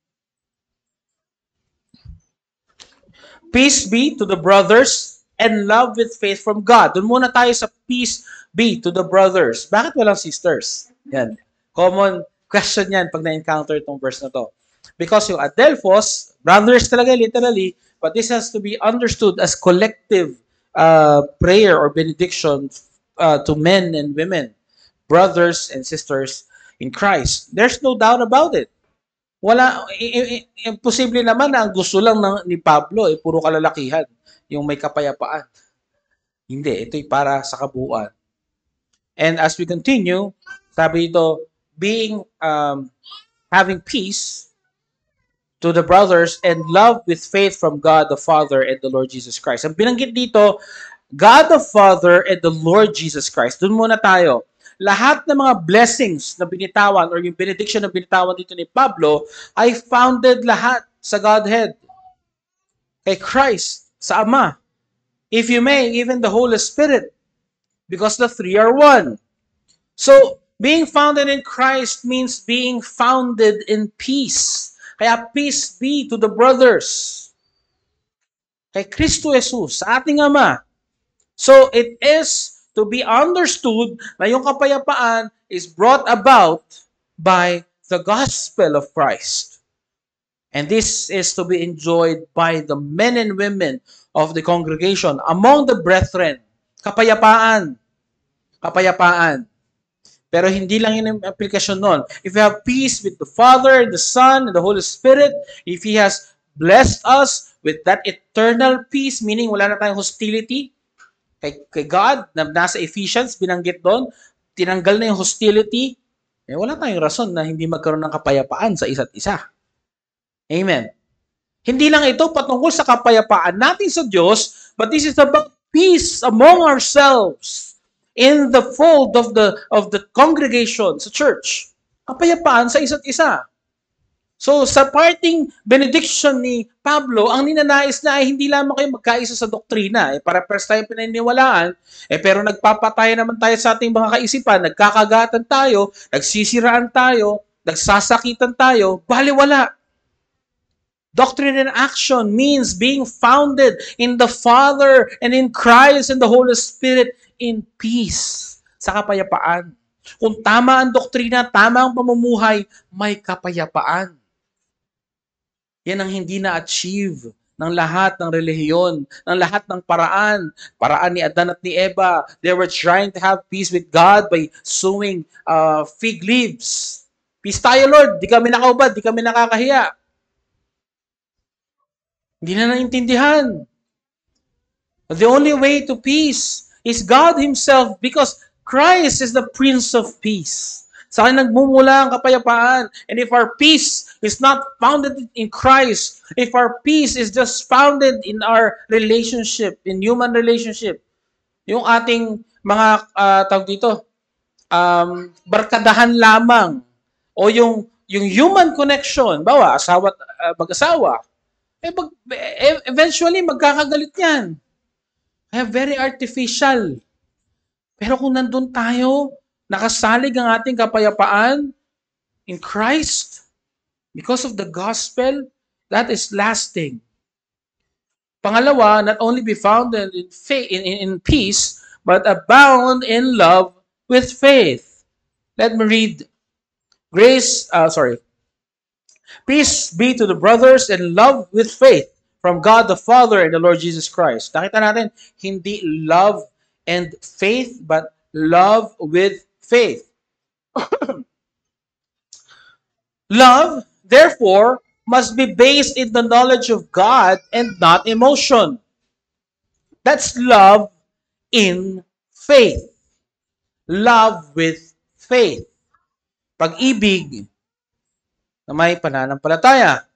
peace be to the brothers and love with faith from God. Doon muna tayo sa peace be to the brothers. Bakit walang sisters? Yan. Common question yan pag na-encounter itong verse na to. Because yung Adelphos, brothers talaga literally, but this has to be understood as collective uh, prayer or benediction uh, to men and women, brothers and sisters in Christ. There's no doubt about it. Wala, imposible naman na ang gusto lang ng, ni Pablo ay eh, puro kalalakihan, yung may kapayapaan. Hindi, ito'y para sa kabuuan. And as we continue, sabi ito, being, um, having peace to the brothers and love with faith from God the Father and the Lord Jesus Christ. Ang binanggit dito, God the Father and the Lord Jesus Christ. Doon muna tayo. Lahat ng mga blessings na binitawan or yung benediction na binitawan dito ni Pablo ay founded lahat sa Godhead. Kay Christ, sa Ama. If you may, even the Holy Spirit. Because the three are one. So, being founded in Christ means being founded in peace. Kaya peace be to the brothers. Kay Kristo Jesus, sa ating Ama. So, it is to be understood na yung kapayapaan is brought about by the gospel of Christ. And this is to be enjoyed by the men and women of the congregation, among the brethren. Kapayapaan. Kapayapaan. Pero hindi lang yun ang application nun. If you have peace with the Father, the Son, and the Holy Spirit, if He has blessed us with that eternal peace, meaning wala na tayong hostility kay, kay God, na nasa Ephesians, binanggit doon, tinanggal na yung hostility, eh wala tayong rason na hindi magkaroon ng kapayapaan sa isa't isa. Amen. Hindi lang ito patungkol sa kapayapaan natin sa Diyos, but this is about peace among ourselves. In the fold of the of the congregation sa church, kapayapaan sa isa't isa. So sa parting benediction ni Pablo, ang ninanais na ay hindi lamang kayo magkaisa sa doktrina, eh para first tayo pinaniniwalaan, eh pero nagpapatay naman tayo sa ating mga kaisipan, nagkakagatan tayo, nagsisiraan tayo, nagsasakitan tayo, baliwala. Doctrine and action means being founded in the Father and in Christ and the Holy Spirit in peace, sa kapayapaan. Kung tama ang doktrina, tama ang pamumuhay, may kapayapaan. Yan ang hindi na-achieve ng lahat ng relihiyon, ng lahat ng paraan. Paraan ni Adan at ni Eva. They were trying to have peace with God by sowing uh, fig leaves. Peace tayo, Lord. Di kami nakaubad, di kami nakakahiya. Hindi na naintindihan. The only way to peace is God Himself because Christ is the Prince of Peace. Sa kanya nagmumula ang kapayapaan. And if our peace is not founded in Christ, if our peace is just founded in our relationship, in human relationship, yung ating mga, uh, tawag dito, um, barkadahan lamang, o yung, yung human connection, bawa, asawa, uh, mag-asawa, eh, mag, eventually, magkakagalit yan. Kaya very artificial. Pero kung nandun tayo, nakasalig ang ating kapayapaan in Christ, because of the gospel, that is lasting. Pangalawa, not only be founded in faith, in, in, in peace, but abound in love with faith. Let me read. Grace, uh, sorry. Peace be to the brothers and love with faith from God the Father and the Lord Jesus Christ. Nakita natin, hindi love and faith, but love with faith. Love, therefore, must be based in the knowledge of God and not emotion. That's love in faith. Love with faith. Pag-ibig na may pananampalataya.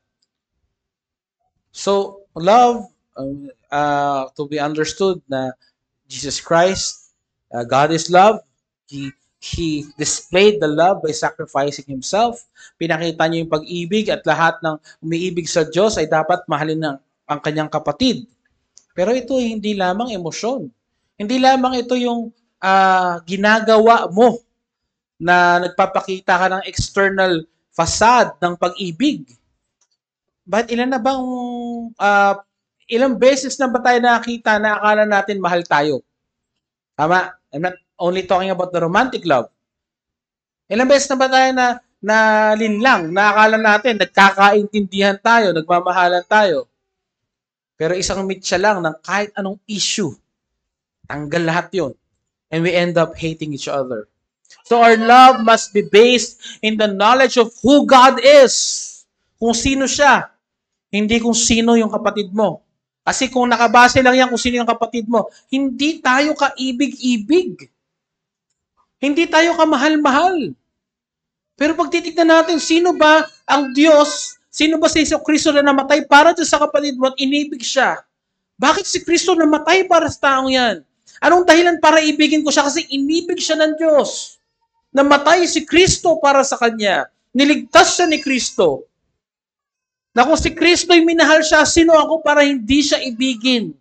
So, love, uh, uh, to be understood na Jesus Christ, uh, God is love. He He displayed the love by sacrificing Himself. Pinakita niya yung pag-ibig at lahat ng umiibig sa Diyos ay dapat mahalin ng ang kanyang kapatid. Pero ito ay hindi lamang emosyon. Hindi lamang ito yung uh, ginagawa mo na nagpapakita ka ng external facade ng pag-ibig. But ilan na bang, uh, ilang beses na ba tayo nakakita na akala natin mahal tayo? Tama? I'm not only talking about the romantic love. Ilang beses na ba tayo na, na linlang, na akala natin, nagkakaintindihan tayo, nagmamahalan tayo. Pero isang mitya lang ng kahit anong issue, tanggal lahat yon. And we end up hating each other. So our love must be based in the knowledge of who God is. Kung sino siya. Hindi kung sino yung kapatid mo. Kasi kung nakabase lang yan kung sino yung kapatid mo, hindi tayo kaibig-ibig. Hindi tayo kamahal-mahal. Pero pag titignan natin, sino ba ang Diyos? Sino ba si Kristo na namatay para sa kapatid mo at inibig siya? Bakit si Kristo namatay para sa taong yan? Anong dahilan para ibigin ko siya? Kasi inibig siya ng Diyos. Namatay si Kristo para sa kanya. Niligtas siya ni Kristo. Na kung si Kristo'y minahal siya, sino ako para hindi siya ibigin?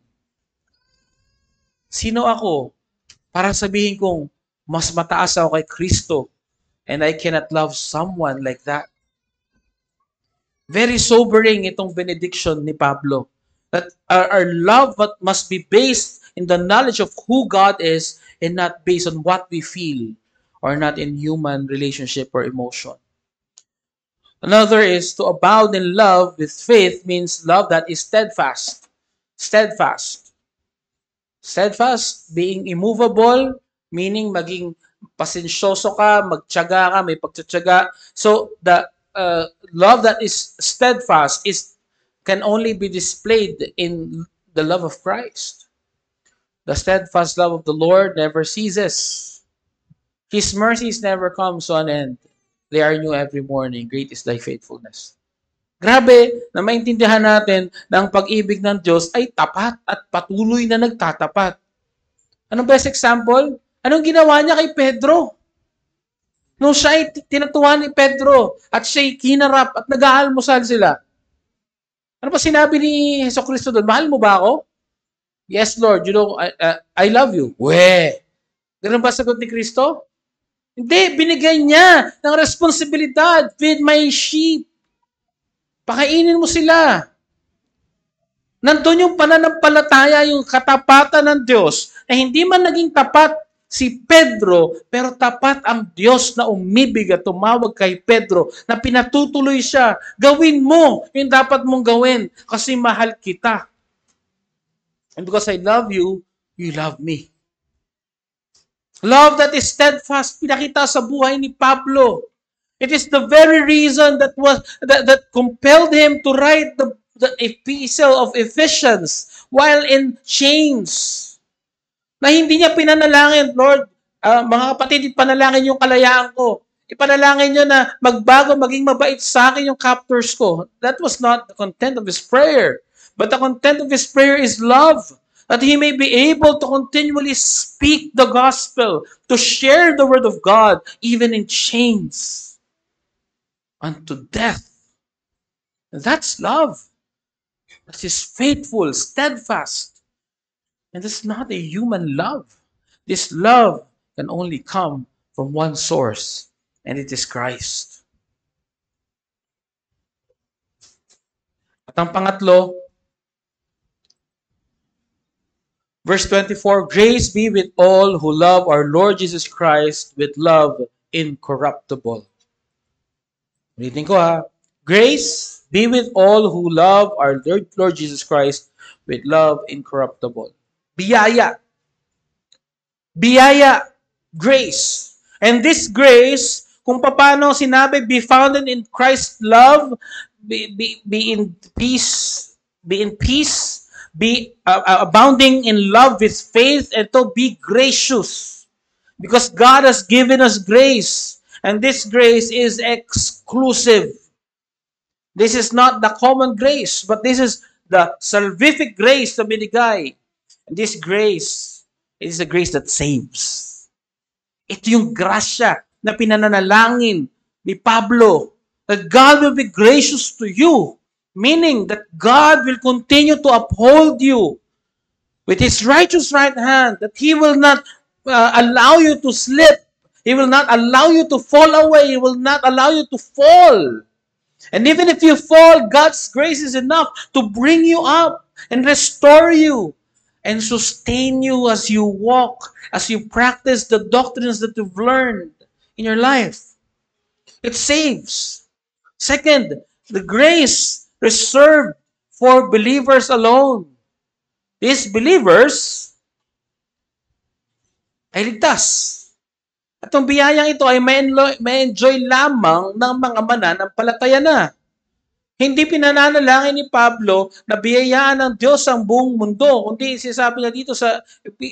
Sino ako para sabihin kong mas mataas ako kay Kristo and I cannot love someone like that? Very sobering itong benediction ni Pablo. That our, our love must be based in the knowledge of who God is and not based on what we feel or not in human relationship or emotion. Another is to abound in love with faith means love that is steadfast. Steadfast. Steadfast, being immovable, meaning maging pasensyoso ka, magtiyaga ka, may pagtitiyaga. So, the uh, love that is steadfast is can only be displayed in the love of Christ. The steadfast love of the Lord never ceases. His mercies never come to an end. They are new every morning. Great is thy faithfulness. Grabe na maintindihan natin na ang pag-ibig ng Diyos ay tapat at patuloy na nagtatapat. Anong best example? Anong ginawa niya kay Pedro? Nung siya ay tinatuwa ni Pedro at siya'y kinarap at nag-aalmusal sila. Ano pa sinabi ni Jesucristo doon? Mahal mo ba ako? Yes, Lord. You know, I, uh, I love you. We. Ganun ba sagot ni Kristo? Hindi, binigay niya ng responsibilidad. Feed my sheep. Pakainin mo sila. Nandun yung pananampalataya, yung katapatan ng Diyos, na hindi man naging tapat si Pedro, pero tapat ang Diyos na umibig at tumawag kay Pedro, na pinatutuloy siya. Gawin mo yung dapat mong gawin kasi mahal kita. And because I love you, you love me. Love that is steadfast, pinakita sa buhay ni Pablo. It is the very reason that was that, that compelled him to write the, the epistle of Ephesians while in chains. Na hindi niya pinanalangin, Lord, uh, mga kapatid, ipanalangin yung kalayaan ko. Ipanalangin niyo na magbago, maging mabait sa akin yung captors ko. That was not the content of his prayer. But the content of his prayer is love. That he may be able to continually speak the gospel, to share the word of God, even in chains, unto death. That's love. That is faithful, steadfast. And this is not a human love. This love can only come from one source, and it is Christ. At ang pangatlo, verse twenty-four, grace be with all who love our Lord Jesus Christ with love incorruptible. Ulitin ko ha. Grace be with all who love our Lord, Lord Jesus Christ with love incorruptible. Biyaya. Biyaya. Grace. And this grace, kung paano sinabi, be founded in Christ's love, be, be, be in peace, be in peace, be uh, uh, abounding in love with faith, and to be gracious. Because God has given us grace. And this grace is exclusive. This is not the common grace, but this is the salvific grace na binigay. And this grace is a grace that saves. Ito yung grasya na pinananalangin ni Pablo, that God will be gracious to you, meaning that God will continue to uphold you with His righteous right hand, that He will not uh, allow you to slip. He will not allow you to fall away. He will not allow you to fall. And even if you fall, God's grace is enough to bring you up and restore you and sustain you as you walk, as you practice the doctrines that you've learned in your life. It saves. Second, the grace reserved for believers alone. These believers ay ligtas. At ang biyayang ito ay may enjoy lamang ng mga mananampalataya na. Hindi pinananalangin ni Pablo na biyayaan ng Diyos ang buong mundo. Kundi sinasabi niya dito sa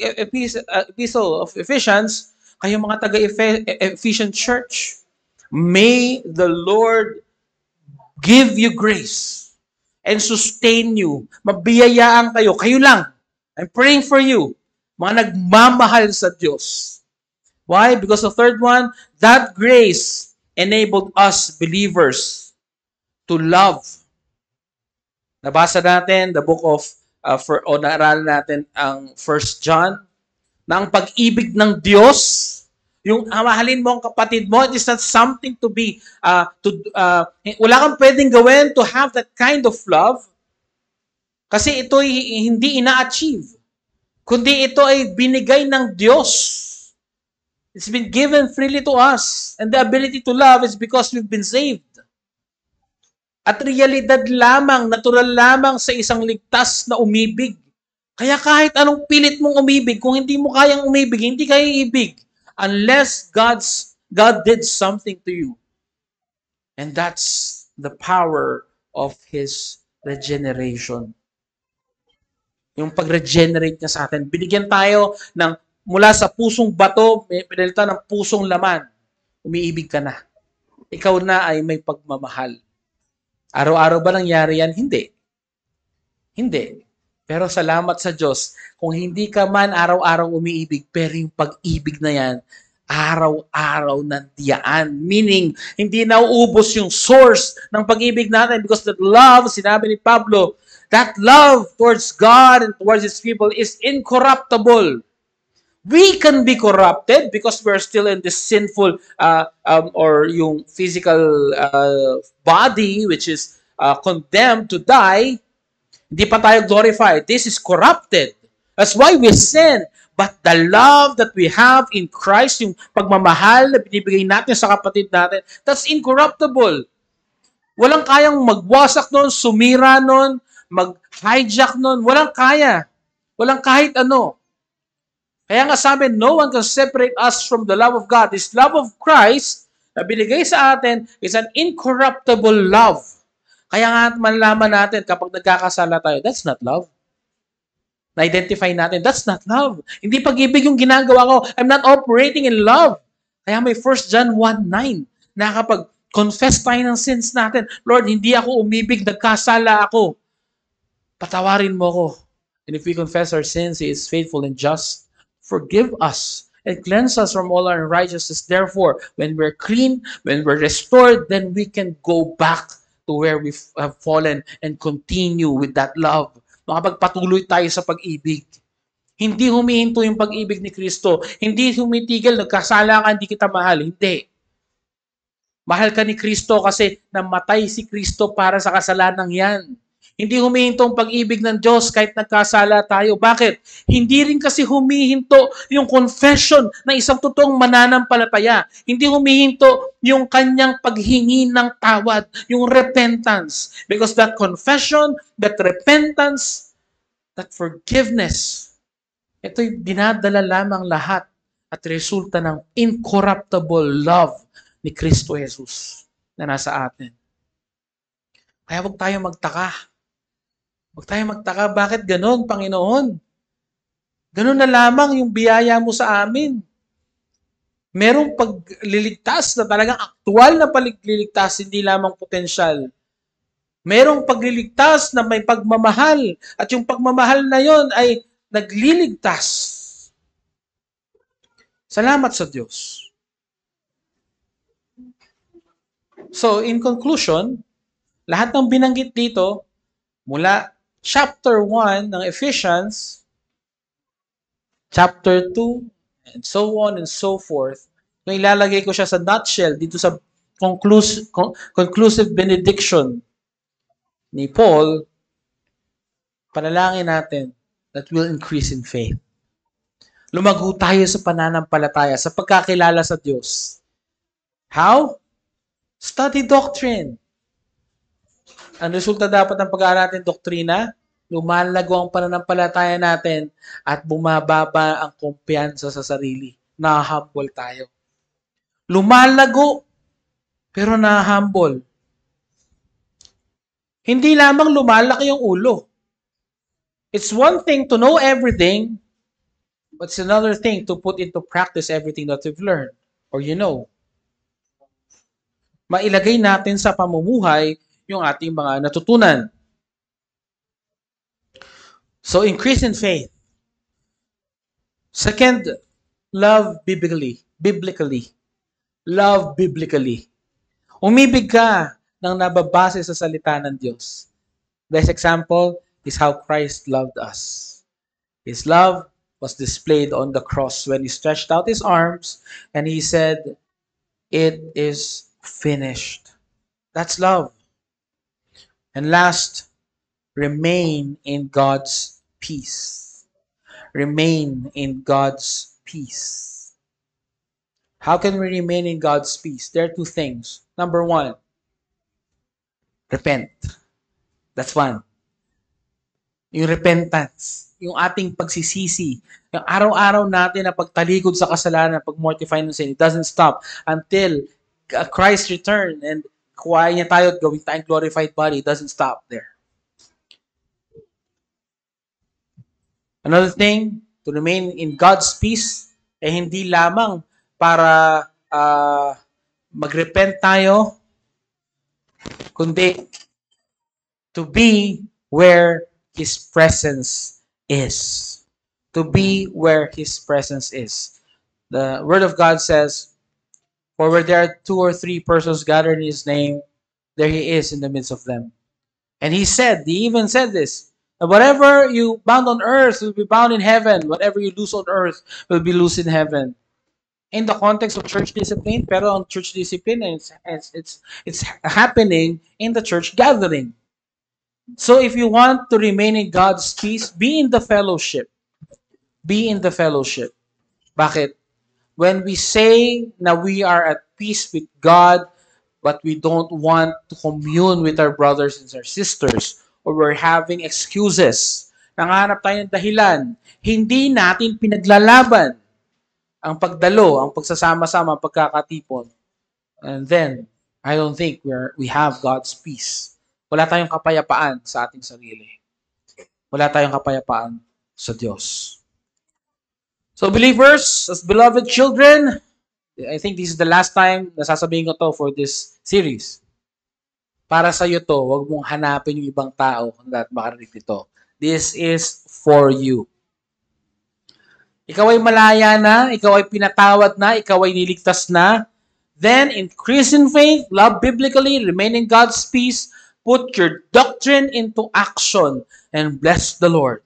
Epistle of Ephesians, kayo mga taga-Ephesian Church, may the Lord give you grace and sustain you. Mabiyayaan kayo. Kayo lang. I'm praying for you. Mga nagmamahal sa Diyos. Why? Because the third one, that grace enabled us believers to love. Nabasa natin the book of, uh, for, o naaralan natin ang First John, na ang pag-ibig ng Diyos, yung mahalin mo ang kapatid mo, it is not something to be, uh, to, uh, wala kang pwedeng gawin to have that kind of love, kasi ito ay hindi ina-achieve, kundi ito ay binigay ng Diyos. It's been given freely to us. And the ability to love is because we've been saved. At realidad lamang, natural lamang sa isang ligtas na umibig. Kaya kahit anong pilit mong umibig, kung hindi mo kayang umibig, hindi kayo ibig. Unless God's, God did something to you. And that's the power of His regeneration. Yung pag-regenerate niya sa atin. Binigyan tayo ng mula sa pusong bato, may pinalitan ng pusong laman. Umiibig ka na. Ikaw na ay may pagmamahal. Araw-araw ba nangyari yan? Hindi. Hindi. Pero salamat sa Diyos, kung hindi ka man araw-araw umiibig, pero yung pag-ibig na yan, araw-araw nandiyaan. Meaning, hindi nauubos yung source ng pag-ibig natin because that love, sinabi ni Pablo, that love towards God and towards His people is incorruptible. We can be corrupted because we're still in this sinful uh, um, or yung physical uh, body which is uh, condemned to die. Hindi pa tayo glorified. This is corrupted. That's why we sin. But the love that we have in Christ, yung pagmamahal na binibigay natin sa kapatid natin, that's incorruptible. Walang kayang magwasak nun, sumira nun, mag-hijack nun. Walang kaya. Walang kahit ano. Kaya nga sabi, no one can separate us from the love of God. This love of Christ na binigay sa atin is an incorruptible love. Kaya nga malalaman natin kapag nagkakasala tayo, that's not love. Na-identify natin, that's not love. Hindi pag-ibig yung ginagawa ko. I'm not operating in love. Kaya may First John one nine na kapag confess tayo ng sins natin, Lord, hindi ako umibig, nagkasala ako. Patawarin mo ko. And if we confess our sins, He is faithful and just. Forgive us and cleanse us from all our unrighteousness. Therefore, when we're clean, when we're restored, then we can go back to where we have fallen and continue with that love. Makapagpatuloy tayo sa pag-ibig. Hindi humihinto yung pag-ibig ni Kristo. Hindi humitigil, nagkasala ka, hindi kita mahal. Hindi. Mahal ka ni Kristo kasi namatay si Kristo para sa kasalanang yan. Hindi humihinto ang pag-ibig ng Diyos kahit nagkasala tayo. Bakit? Hindi rin kasi humihinto yung confession ng isang totoong mananampalataya. Hindi humihinto yung kanyang paghingi ng tawad, yung repentance. Because that confession, that repentance, that forgiveness, ito'y dinadala lamang lahat at resulta ng incorruptible love ni Kristo Jesus na nasa atin. Kaya huwag tayo magtaka. Huwag tayo magtaka, bakit ganon, Panginoon? Ganon na lamang yung biyaya mo sa amin. Merong pagliligtas na talagang aktual na pagliligtas, hindi lamang potensyal. Merong pagliligtas na may pagmamahal, at yung pagmamahal na yon ay nagliligtas. Salamat sa Diyos. So, in conclusion, lahat ng binanggit dito, mula chapter one ng Ephesians, chapter two, and so on and so forth, kung ilalagay ko siya sa nutshell, dito sa conclusive, conclusive benediction ni Paul, panalangin natin that will increase in faith. Lumago tayo sa pananampalataya, sa pagkakilala sa Diyos. How? Study doctrine. Ang resulta dapat ng pag-aaral natin doktrina, lumalago ang pananampalataya natin at bumababa ang kumpiyansa sa sarili. Na-humble tayo. Lumalago, pero na-humble. Hindi lamang lumalaki yung ulo. It's one thing to know everything, but it's another thing to put into practice everything that you've learned or you know. Mailagay natin sa pamumuhay yung ating mga natutunan. So, increase in faith. Second, love biblically. Biblically. Love biblically. Umibig ka ng nababase sa salita ng Diyos. Best example is how Christ loved us. His love was displayed on the cross when He stretched out His arms and He said, "It is finished." That's love. And last, remain in God's peace. Remain in God's peace. How can we remain in God's peace? There are two things. Number one, repent. That's one. Yung repentance, yung ating pagsisisi, yung araw-araw natin na pagtalikod sa kasalanan, pag-mortify ng sin, it doesn't stop until Christ return and kuhain niya tayo at gawin tayong glorified body. It doesn't stop there. Another thing, to remain in God's peace, eh hindi lamang para uh, mag-repent tayo, kundi to be where His presence is. To be where His presence is. The Word of God says, "For where there are two or three persons gathered in His name, there He is in the midst of them." And He said, He even said this, Whatever you bound on earth will be bound in heaven. Whatever you loose on earth will be loose in heaven. In the context of church discipline, pero ang church discipline, it's, it's, it's, it's happening in the church gathering. So if you want to remain in God's peace, be in the fellowship. Be in the fellowship. Bakit? When we say na we are at peace with God, but we don't want to commune with our brothers and our sisters, or we're having excuses, nanganap tayo ng dahilan, hindi natin pinaglalaban ang pagdalo, ang pagsasama-sama, ang pagkakatipon. And then, I don't think we're, we have God's peace. Wala tayong kapayapaan sa ating sarili. Wala tayong kapayapaan sa Diyos. So believers, as beloved children, I think this is the last time na sasabihin ko to for this series. Para sa iyo to, huwag mong hanapin yung ibang tao kung dapat makarinig nito. This is for you. Ikaw ay malaya na, ikaw ay pinatawad na, ikaw ay niligtas na. Then, increase in faith, love biblically, remain in God's peace, put your doctrine into action, and bless the Lord.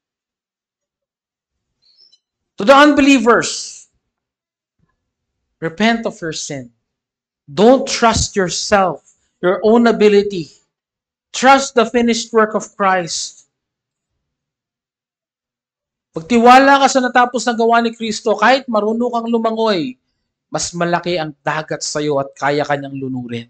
To the unbelievers, repent of your sin. Don't trust yourself, your own ability. Trust the finished work of Christ. Pagtiwala ka sa natapos na gawa ni Kristo, kahit marunong kang lumangoy, mas malaki ang dagat sa iyo at kaya kanyang lunurin.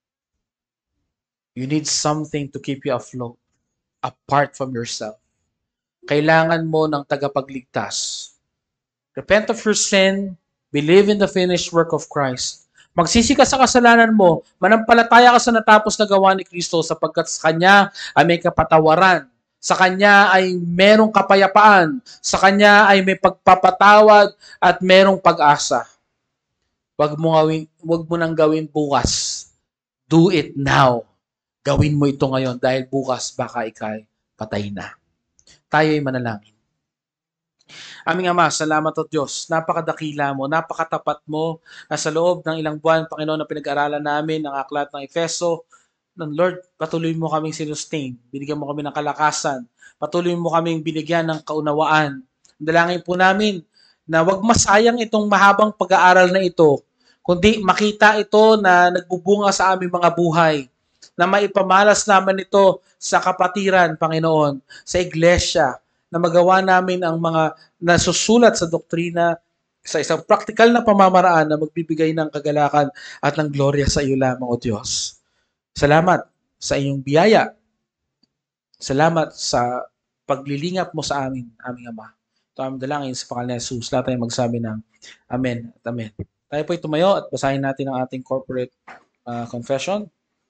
You need something to keep you afloat, apart from yourself. Kailangan mo ng tagapagligtas. Repent of your sin, believe in the finished work of Christ. Magsisi ka sa kasalanan mo, manampalataya ka sa natapos na gawa ni Kristo sapagkat sa Kanya ay may kapatawaran, sa Kanya ay merong kapayapaan, sa Kanya ay may pagpapatawad at merong pag-asa. Wag mo, gawin, wag mo nang gawin bukas. Do it now. Gawin mo ito ngayon dahil bukas baka ikay patay na. Tayo'y manalangin. Aming Ama, salamat o Diyos. Napakadakila mo, napakatapat mo na sa loob ng ilang buwan, Panginoon, na pinag-aralan namin ng aklat ng Efeso. Ng Lord, patuloy mo kaming sinustain. Binigyan mo kami ng kalakasan. Patuloy mo kaming binigyan ng kaunawaan. Dalangin po namin na wag masayang itong mahabang pag-aaral na ito, kundi makita ito na nagbubunga sa aming mga buhay, na maipamalas naman ito sa kapatiran, Panginoon, sa iglesia, na magawa namin ang mga nasusulat sa doktrina sa isang practical na pamamaraan na magbibigay ng kagalakan at ng gloria sa iyo lamang, O Diyos. Salamat sa iyong biyaya. Salamat sa paglilingap mo sa amin, aming Ama. Ito aming dalangin sa pangalan ni Jesus. Lahat tayo magsabi ng Amen at Amen. Tayo po tumayo at basahin natin ang ating corporate uh, confession.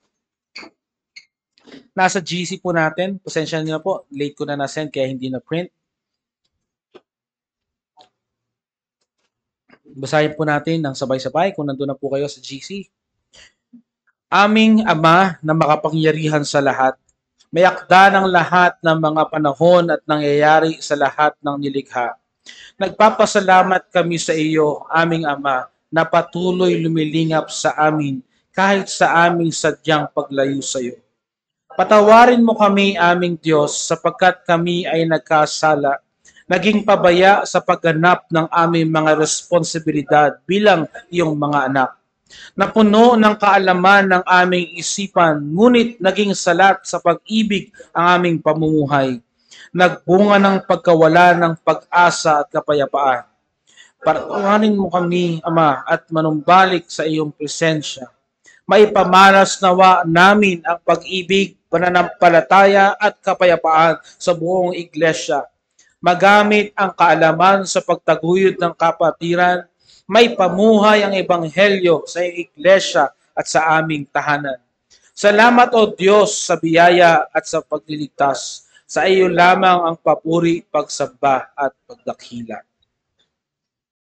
Nasa G C po natin. Pasensya niyo na po. Late ko na na-send kaya hindi na-print. Basahin po natin ng sabay-sabay kung nandun na po kayo sa G C. Aming Ama na makapangyarihan sa lahat, may akda ng lahat ng mga panahon at nangyayari sa lahat ng nilikha. Nagpapasalamat kami sa iyo, aming Ama, na patuloy lumilingap sa amin kahit sa aming sadyang paglayo sa iyo. Patawarin mo kami, aming Diyos, sapagkat kami ay nagkasala, naging pabaya sa pagganap ng aming mga responsibilidad bilang iyong mga anak. Napuno ng kaalaman ng aming isipan, ngunit naging salat sa pag-ibig ang aming pamumuhay. Nagbunga ng pagkawala ng pag-asa at kapayapaan. Patawarin mo kami, Ama, at manumbalik sa iyong presensya. Maipamalas nawa namin ang pag-ibig, pananampalataya at kapayapaan sa buong iglesia. Magamit ang kaalaman sa pagtaguyod ng kapatiran, may pamuhay ang ebanghelyo sa iglesia at sa aming tahanan. Salamat o Diyos sa biyaya at sa pagliligtas. Sa iyo lamang ang papuri, pagsamba at pagdakila.